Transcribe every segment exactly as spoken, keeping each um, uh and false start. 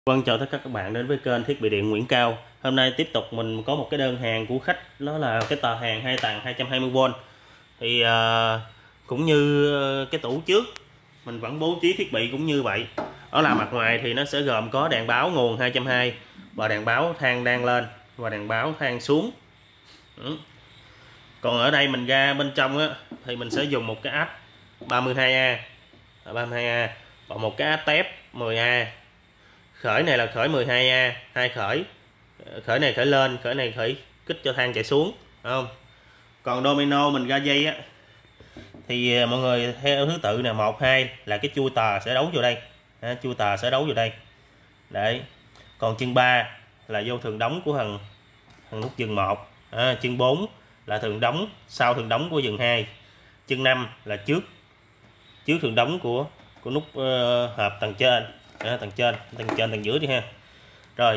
Vâng, chào tất cả các bạn đến với kênh Thiết bị điện Nguyễn Cao. Hôm nay tiếp tục mình có một cái đơn hàng của khách, đó là cái tờ hàng hai tầng hai trăm hai mươi vôn. Thì à, cũng như cái tủ trước, mình vẫn bố trí thiết bị cũng như vậy. Đó là mặt ngoài thì nó sẽ gồm có đèn báo nguồn hai trăm hai mươi và đèn báo than đang lên và đèn báo than xuống. Ừ. Còn ở đây mình ra bên trong á, thì mình sẽ dùng một cái áp ba mươi hai A, ba mươi hai A và một cái áp tép mười A. Khởi này là khởi mười hai A, hai khởi. Khởi này khởi lên, khởi này khởi kích cho than chạy xuống, phải không? Còn domino mình ra dây á thì mọi người theo thứ tự nè, một hai là cái chui tà sẽ đấu vô đây. À, chui tà sẽ đấu vô đây. Đấy. Còn chân ba là vô thường đóng của thằng thằng nút dừng một. À, chân bốn là thường đóng sau thường đóng của dừng hai. Chân năm là trước trước thường đóng của của nút uh, hợp tầng trên. À, tầng trên, tầng trên tầng dưới đi ha. Rồi.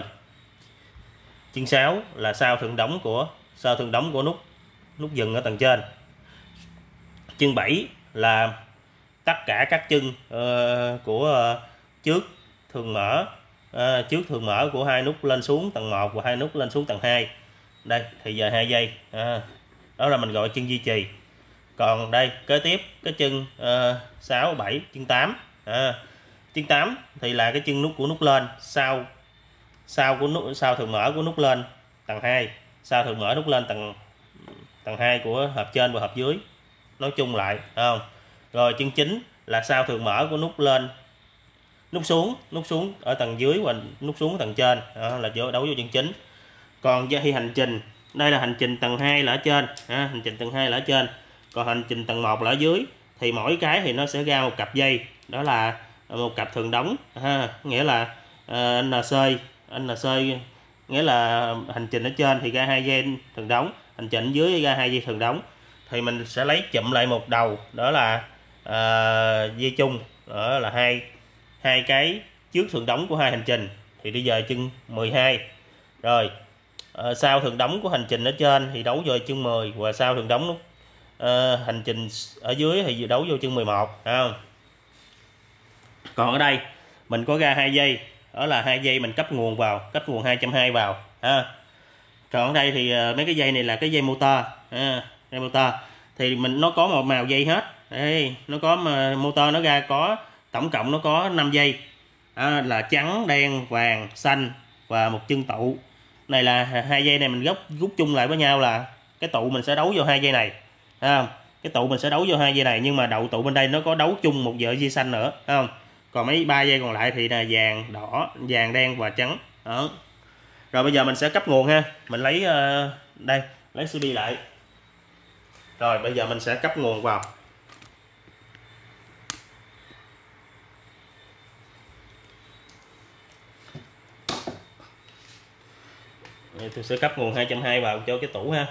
Chân sáu là sau thường đóng của sau thường đóng của nút nút dừng ở tầng trên. Chân bảy là tất cả các chân uh, của uh, trước thường mở uh, trước thường mở của hai nút lên xuống tầng một và hai nút lên xuống tầng hai. Đây thì giờ hai giây. À, đó là mình gọi chân duy trì. Còn đây kế tiếp cái chân uh, sáu bảy chân tám. À, chân tám thì là cái chân nút của nút lên sau sau của nút sau thường mở của nút lên tầng hai, sau thường mở nút lên tầng tầng hai của hộp trên và hộp dưới, nói chung lại, không? Rồi chân chín là sau thường mở của nút lên nút xuống nút xuống ở tầng dưới và nút xuống ở tầng trên. Đó là đấu vô chân chính. Còn khi hành trình, đây là hành trình tầng hai là ở trên, à, hành trình tầng hai là ở trên, còn hành trình tầng một là ở dưới, thì mỗi cái thì nó sẽ ra một cặp dây, đó là một cặp thường đóng, ha, nghĩa là uh, en xê en xê nghĩa là hành trình ở trên thì ra hai dây thường đóng, hành trình dưới ra hai dây thường đóng, thì mình sẽ lấy chụm lại một đầu, đó là uh, dây chung, đó là hai hai cái trước thường đóng của hai hành trình, thì bây giờ chân mười hai. Rồi uh, sau thường đóng của hành trình ở trên thì đấu vô chân mười, và sau thường đóng uh, hành trình ở dưới thì đấu vô chân mười một, phải không? Còn ở đây mình có ra hai dây, đó là hai dây mình cấp nguồn vào, cấp nguồn hai trăm hai mươi vào, ha. Còn ở đây thì mấy cái dây này là cái dây motor, ha, dây motor thì mình nó có một màu dây hết. Đây, nó có motor nó ra có tổng cộng nó có năm dây, à, là trắng, đen, vàng, xanh và một chân tụ. Này là hai dây này mình gốc rút chung lại với nhau là cái tụ mình sẽ đấu vô hai dây này, ha. Cái tụ mình sẽ đấu vô hai dây này, nhưng mà đậu tụ bên đây nó có đấu chung một dợi dây xanh nữa, phải không? Còn mấy ba dây còn lại thì là vàng, đỏ, vàng, đen và trắng. Đó. Rồi bây giờ mình sẽ cấp nguồn ha. Mình lấy uh, đây, lấy xê đê lại. Rồi bây giờ mình sẽ cấp nguồn vào. Tôi sẽ cấp nguồn hai trăm hai mươi vào cho cái tủ ha.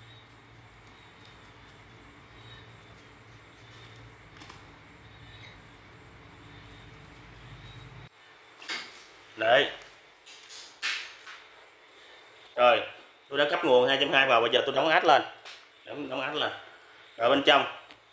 Đấy. Rồi, tôi đã cấp nguồn hai trăm hai mươi vào, bây giờ tôi đóng át lên. Đóng, đóng át lên. Rồi bên trong.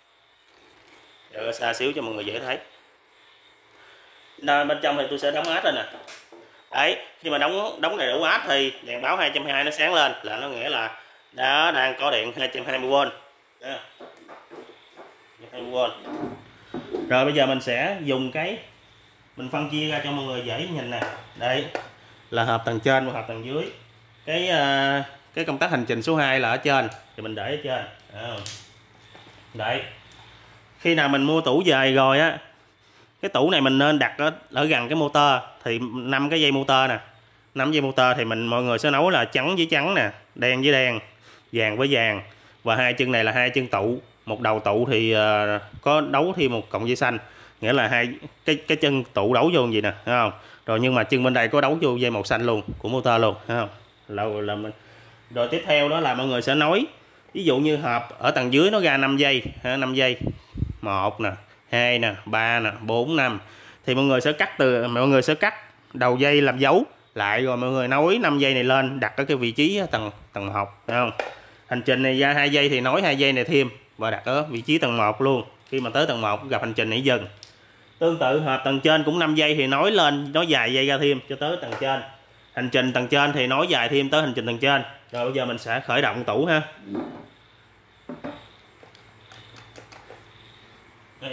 Để xa xíu cho mọi người dễ thấy. Nên bên trong thì tôi sẽ đóng át lên nè. Đấy, khi mà đóng đóng đầy đủ át thì đèn báo hai trăm hai mươi nó sáng lên, là nó nghĩa là đã đang có điện hai trăm hai mươi vôn. hai trăm hai mươi vôn. Rồi bây giờ mình sẽ dùng cái mình phân chia ra cho mọi người dễ nhìn nè. Đây là hộp tầng trên và hộp tầng dưới. Cái uh, cái công tắc hành trình số hai là ở trên thì mình để ở trên. À. Đấy. Khi nào mình mua tủ về rồi á, cái tủ này mình nên đặt ở, ở gần cái motor, thì năm cái dây motor nè, năm dây motor thì mình mọi người sẽ nối là trắng với trắng nè, đen với đen, vàng với vàng, và hai chân này là hai chân tụ, một đầu tụ thì uh, có đấu thêm một cọng dây xanh, nghĩa là hai cái cái chân tụ đấu vô gì nè, thấy không? Rồi nhưng mà chân bên đây có đấu vô dây màu xanh luôn của motor luôn, thấy không? Là, là mình... Rồi tiếp theo đó là mọi người sẽ nối, ví dụ như hộp ở tầng dưới nó ra năm dây, năm dây, một nè, hai nè, ba nè, bốn, năm, thì mọi người sẽ cắt từ mọi người sẽ cắt đầu dây làm dấu lại, rồi mọi người nối năm dây này lên đặt ở cái vị trí tầng tầng một, thấy không? Hành trình này ra hai dây thì nối hai dây này thêm và đặt ở vị trí tầng một luôn. Khi mà tới tầng một gặp hành trình này dừng. Tương tự hộp tầng trên cũng năm dây thì nối lên, nối dài dây ra thêm cho tới tầng trên. Hành trình tầng trên thì nối dài thêm tới hành trình tầng trên. Rồi bây giờ mình sẽ khởi động tủ ha. Đây.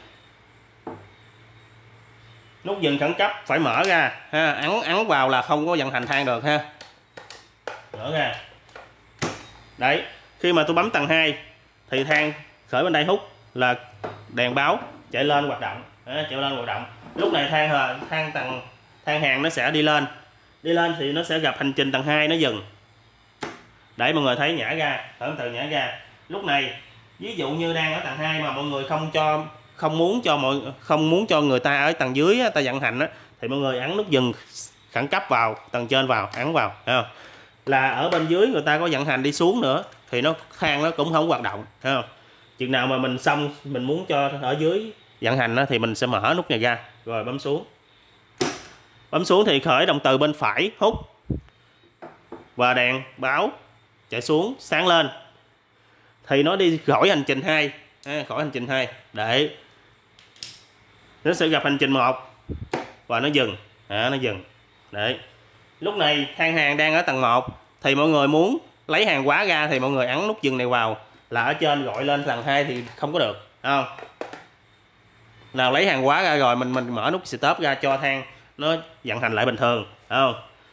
Nút dừng khẩn cấp phải mở ra ha, ấn ấn vào là không có vận hành than được ha. Mở ra. Đấy, khi mà tôi bấm tầng hai thì than khởi bên đây hút là đèn báo chạy lên hoạt động, à, chạy lên hoạt động. Lúc này than than tầng than hàng nó sẽ đi lên. Đi lên thì nó sẽ gặp hành trình tầng hai nó dừng. Để mọi người thấy nhả ra, khởi từ nhả ra. Lúc này ví dụ như đang ở tầng hai mà mọi người không cho không muốn cho mọi không muốn cho người ta ở tầng dưới ta vận hành á, thì mọi người ấn nút dừng khẩn cấp vào, tầng trên vào, ấn vào, thấy không? Là ở bên dưới người ta có vận hành đi xuống nữa thì nó than nó cũng không hoạt động, thấy không? Chừng nào mà mình xong mình muốn cho ở dưới vận hành á, thì mình sẽ mở nút này ra rồi bấm xuống. Bấm xuống thì khởi động từ bên phải hút và đèn báo chạy xuống sáng lên thì nó đi khỏi hành trình hai, khỏi hành trình hai để nó sẽ gặp hành trình một và nó dừng, à, nó dừng. Đấy, lúc này than hàng đang ở tầng một thì mọi người muốn lấy hàng hóa ra thì mọi người ấn nút dừng này vào, là ở trên gọi lên tầng hai thì không có được, không? Nào lấy hàng hóa ra rồi mình mình mở nút stop ra cho than nó vận hành lại bình thường, không?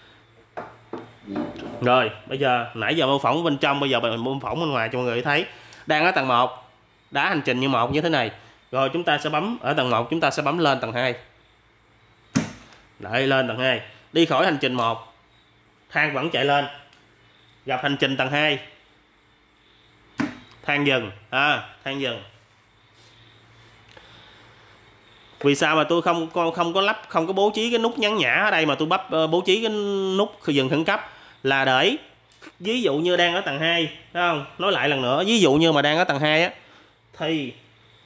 Rồi bây giờ nãy giờ mô phỏng bên trong, bây giờ mình mô phỏng bên ngoài cho mọi người thấy. Đang ở tầng một, đá hành trình như một như thế này. Rồi chúng ta sẽ bấm ở tầng một, chúng ta sẽ bấm lên tầng hai. Lại lên tầng hai. Đi khỏi hành trình một, than vẫn chạy lên. Gặp hành trình tầng hai, than dừng, à, than dừng. Vì sao mà tôi không con không có lắp không có bố trí cái nút nhấn nhả ở đây mà tôi bấm bố trí cái nút dừng khẩn cấp, là để ví dụ như đang ở tầng hai, thấy không? Nói lại lần nữa, ví dụ như mà đang ở tầng hai á thì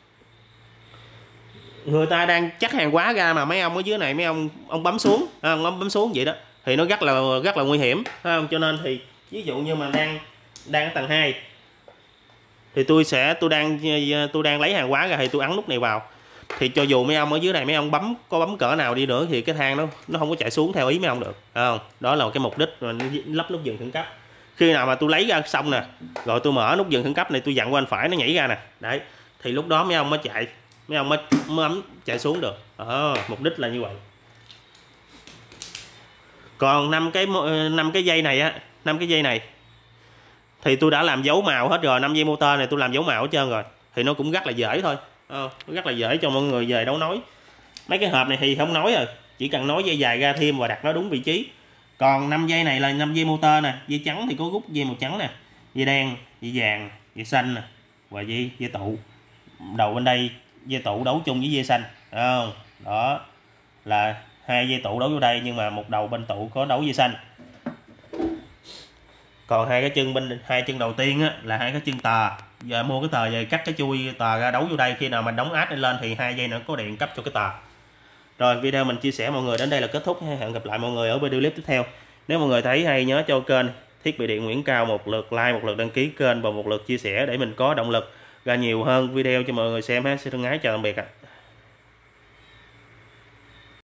người ta đang chắc hàng hóa ra mà mấy ông ở dưới này mấy ông ông bấm xuống, à, ông bấm xuống vậy đó thì nó rất là rất là nguy hiểm, thấy không? Cho nên thì ví dụ như mà đang đang ở tầng hai thì tôi sẽ tôi đang tôi đang lấy hàng hóa ra thì tôi ấn nút này vào, thì cho dù mấy ông ở dưới này mấy ông bấm có bấm cỡ nào đi nữa thì cái than nó nó không có chạy xuống theo ý mấy ông được, thấy không? Đó là cái mục đích mà lắp nút dừng khẩn cấp. Khi nào mà tôi lấy ra xong nè, rồi tôi mở nút dừng khẩn cấp này, tôi dặn qua bên phải nó nhảy ra nè, đấy, thì lúc đó mấy ông mới chạy, mấy ông mới, mới ấm chạy xuống được. Đó, mục đích là như vậy. Còn năm cái năm cái dây này á, năm cái dây này thì tôi đã làm dấu màu hết rồi, năm dây motor này tôi làm dấu màu hết trơn rồi, thì nó cũng rất là dễ thôi. Ờ, rất là dễ cho mọi người về đấu nối. Mấy cái hộp này thì không nói rồi, chỉ cần nối dây dài ra thêm và đặt nó đúng vị trí. Còn năm dây này là năm dây motor nè, dây trắng thì có rút dây màu trắng nè, dây đen, dây vàng, dây xanh nè, và dây dây tụ. Đầu bên đây dây tụ đấu chung với dây xanh, à, đó là hai dây tụ đấu vô đây, nhưng mà một đầu bên tụ có đấu dây xanh. Còn hai cái chân bên hai chân đầu tiên á, là hai cái chân tờ. Giờ mua cái tờ về cắt cái chui tờ ra đấu vô đây, khi nào mình đóng át lên thì hai dây nữa có điện cấp cho cái tờ. Rồi video mình chia sẻ mọi người đến đây là kết thúc. Hẹn gặp lại mọi người ở video clip tiếp theo. Nếu mọi người thấy hay nhớ cho kênh Thiết Bị Điện Nguyễn Cao một lượt like, một lượt đăng ký kênh và một lượt chia sẻ để mình có động lực ra nhiều hơn video cho mọi người xem. Xin thân ái chào tạm biệt ạ.